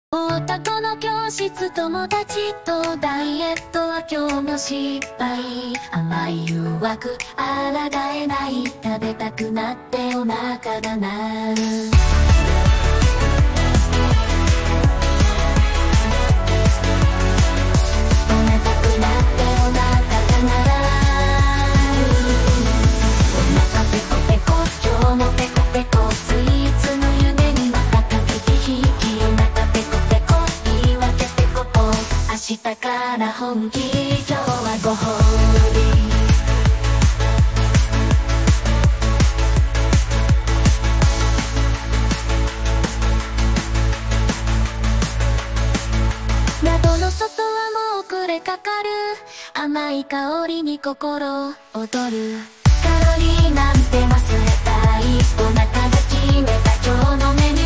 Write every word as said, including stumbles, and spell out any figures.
大田区の教室、友達とダイエットは今日も失敗。甘い誘惑抗えない、食べたくなってお腹が鳴る。明日から本気、今日はご褒美。窓の外はもう暮れかかる。甘い香りに心躍る。カロリーなんて忘れたい。お腹が決めた今日のメニュー。